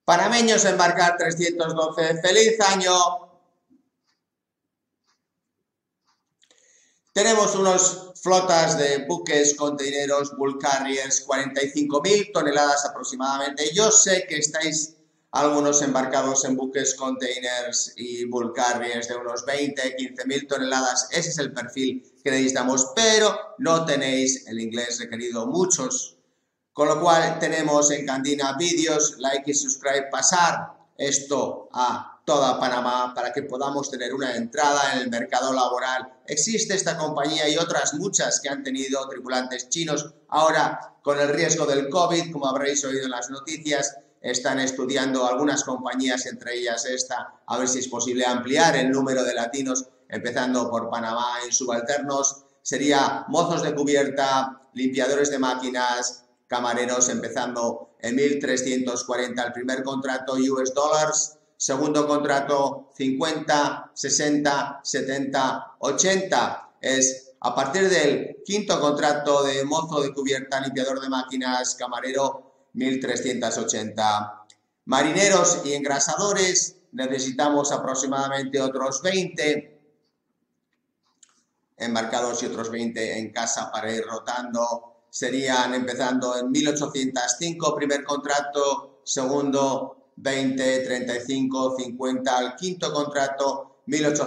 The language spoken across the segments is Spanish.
Panameños embarcar 312, ¡feliz año! Tenemos unas flotas de buques containeros bulk carriers, 45.000 toneladas aproximadamente. Yo sé que estáis algunos embarcados en buques containers y bulk carriers de unos 20, 15.000 toneladas. Ese es el perfil que necesitamos, pero no tenéis el inglés requerido muchos. Con lo cual tenemos en Candina vídeos, like y subscribe, pasar esto a toda Panamá para que podamos tener una entrada en el mercado laboral. Existe esta compañía y otras muchas que han tenido tripulantes chinos. Ahora, con el riesgo del COVID, como habréis oído en las noticias, están estudiando algunas compañías, entre ellas esta, a ver si es posible ampliar el número de latinos, empezando por Panamá en subalternos. Sería mozos de cubierta, limpiadores de máquinas, camareros, empezando en 1.340 el primer contrato US dólares, segundo contrato 50, 60, 70, 80. Es a partir del quinto contrato de mozo de cubierta, limpiador de máquinas, camarero, 1.380. Marineros y engrasadores, necesitamos aproximadamente otros 20 embarcados y otros 20 en casa para ir rotando. Serían empezando en 1.805, primer contrato, segundo 20, 35, 50, el quinto contrato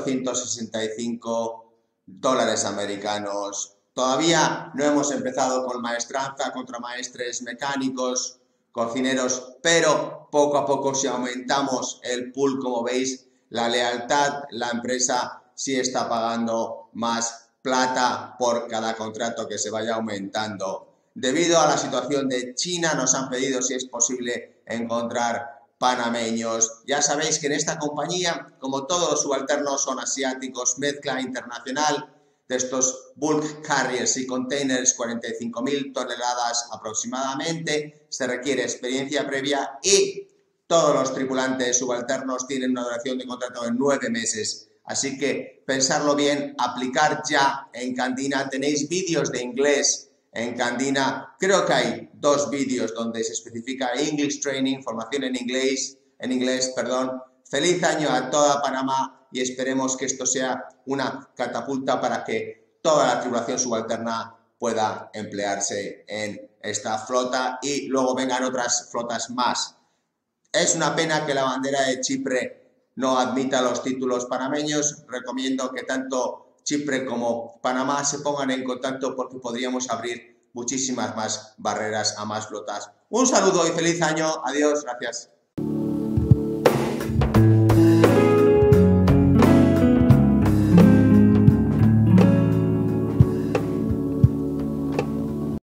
1.865 dólares americanos. Todavía no hemos empezado con maestranza, contramaestres, mecánicos, cocineros, pero poco a poco si aumentamos el pool, como veis, la lealtad, la empresa sí está pagando más plata por cada contrato que se vaya aumentando. Debido a la situación de China, nos han pedido si es posible encontrar panameños. Ya sabéis que en esta compañía, como todos los subalternos son asiáticos, mezcla internacional de estos bulk carriers y containers, 45.000 toneladas aproximadamente, se requiere experiencia previa y todos los tripulantes subalternos tienen una duración de contrato de 9 meses. Así que pensarlo bien, aplicar ya en Candina. Tenéis vídeos de inglés en Candina. Creo que hay 2 vídeos donde se especifica English Training, formación en inglés. Feliz año a toda Panamá y esperemos que esto sea una catapulta para que toda la tripulación subalterna pueda emplearse en esta flota y luego vengan otras flotas más. Es una pena que la bandera de Chipre no admita los títulos panameños. Recomiendo que tanto Chipre como Panamá se pongan en contacto porque podríamos abrir muchísimas más barreras a más flotas. Un saludo y feliz año. Adiós, gracias.